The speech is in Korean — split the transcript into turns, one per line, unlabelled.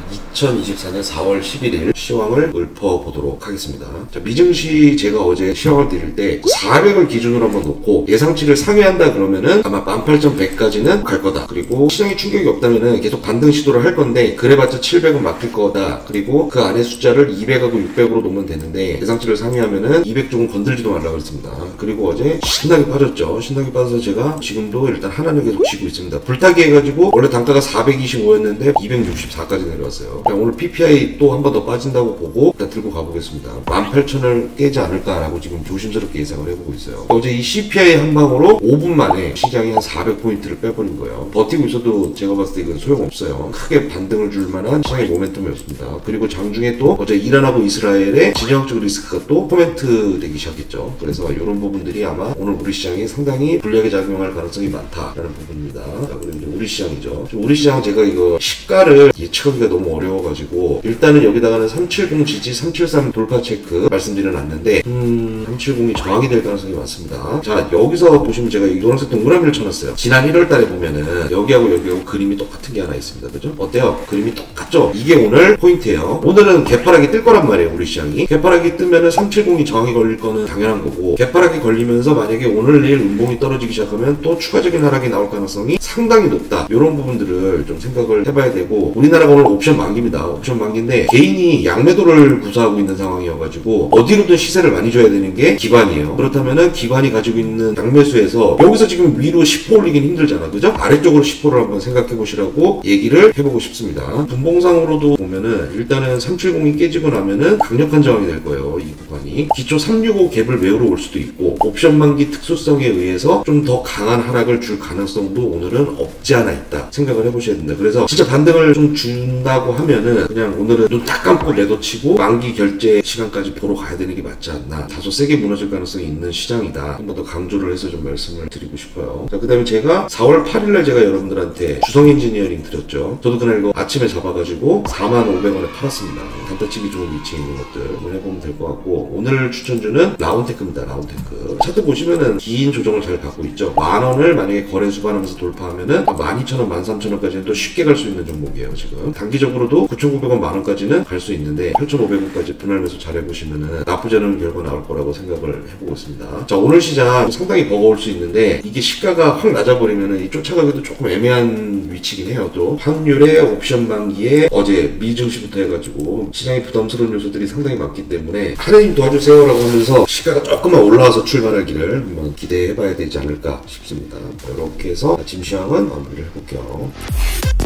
2024년 4월 11일 시황을 읊어보도록 하겠습니다. 자, 미증시 제가 어제 시황을 드릴 때 400을 기준으로 한번 놓고 예상치를 상회한다 그러면은 아마 18,100까지는 갈 거다. 그리고 시장에 충격이 없다면은 계속 반등 시도를 할 건데 그래봤자 700은 막힐 거다. 그리고 그 안에 숫자를 200하고 600으로 놓으면 되는데 예상치를 상회하면은 200 쪽은 건들지도 말라고 했습니다. 그리고 어제 신나게 빠졌죠. 신나게 빠져서 제가 지금도 일단 하나는 계속 쥐고 있습니다. 불타기 해가지고 원래 단가가 425였는데 264까지 내려왔어요. 오늘 PPI 또 한 번 더 빠진다고 보고 일단 들고 가보겠습니다. 18,000을 깨지 않을까라고 지금 조심스럽게 예상을 해보고 있어요. 어제 이 CPI 한 방으로 5분 만에 시장이 한 400포인트를 빼버린 거예요. 버티고 있어도 제가 봤을 때 이건 소용없어요. 크게 반등을 줄 만한 시장의 모멘텀이었습니다. 그리고 장중에 또 어제 이란하고 이스라엘의 진영적 리스크가 또 코멘트 되기 시작했죠. 그래서 이런 부분들이 아마 오늘 우리 시장이 상당히 불리하게 작용할 가능성이 많다라는 부분입니다. 자, 그리고 이제 우리 시장이죠. 우리 시장 제가 이거 시가를 예측하기가 너무 어려워가지고 일단은 여기다가는 370 지지 373 돌파 체크 말씀드려 놨는데 370이 저항이 될 가능성이 많습니다. 자, 여기서 보시면 제가 이 노란색 동그라미를 쳐놨어요. 지난 1월달에 보면은 여기하고 여기하고 그림이 똑같은 게 하나 있습니다. 그죠? 어때요? 그림이 똑같죠? 이게 오늘 포인트예요. 오늘은 개파락이 뜰 거란 말이에요. 우리 시장이 개파락이 뜨면은 370이 저항이 걸릴 거는 당연한 거고 개파락이 걸리면서 만약에 오늘 내일 음봉이 떨어지기 시작하면 또 추가적인 하락이 나올 가능성이 상당히 높다. 이런 부분들을 좀 생각을 해봐야 되고 우리나라가 오늘 옵션 만기입니다. 옵션 만기인데 개인이 양매도를 구사하고 있는 상황이어가지고 어디로든 시세를 많이 줘야 되는 게 기관이에요. 그렇다면은 기관이 가지고 있는 양매수에서 여기서 지금 위로 10% 올리긴 힘들잖아. 그죠? 아래쪽으로 10%를 한번 생각해 보시라고 얘기를 해보고 싶습니다. 분봉상으로도 보면은 일단은 370이 깨지고 나면은 강력한 저항이 될 거예요. 이 구간이. 기초 365 갭을 외우러 올 수도 있고 옵션 만기 특수성에 의해서 좀 더 강한 하락을 줄 가능성도 오늘은 없지 않아 있다 생각을 해보셔야 된다. 그래서 진짜 반등을 좀 준다고 하면은 그냥 오늘은 눈 딱 감고 매도 치고 만기 결제 시간까지 보러 가야 되는 게 맞지 않나. 다소 세게 무너질 가능성이 있는 시장이다. 한 번 더 강조를 해서 좀 말씀을 드리고 싶어요. 자, 그 다음에 제가 4월 8일날 제가 여러분들한테 주성 엔지니어링 드렸죠. 저도 그날 이거 아침에 잡아가지고 45,500원에 팔았습니다. 단타치기 좋은 위치에 있는 것들 한번 해보면 될 것 같고 오늘 추천주는 라운테크입니다. 라운테크 차트 보시면은 긴 조정을 잘 갖고 있죠. 만원을 만약에 거래 수반하면서 돌파하면은 12,000원, 13,000원까지는 또 쉽게 갈 수 있는 종목이에요. 지금 단기적으로도 9,900원, 만원까지는 갈 수 있는데 8,500원까지 분할 매수 잘 해보시면은 나쁘지 않은 결과 나올 거라고 생각을 해보고 있습니다. 자, 오늘 시장 상당히 버거울 수 있는데 이게 시가가 확 낮아버리면은 이 쫓아가기도 조금 애매한 위치긴 해요. 또 확률의 옵션 만기에 어제 미증시부터 해가지고 시장에 부담스러운 요소들이 상당히 많기 때문에 하나님 도와주세요라고 하면서 시가가 조금만 올라와서 출발하기를 한번 기대해봐야 되지 않을까 싶습니다. 이렇게 해서 아침 시황은 마무리를 해볼게요.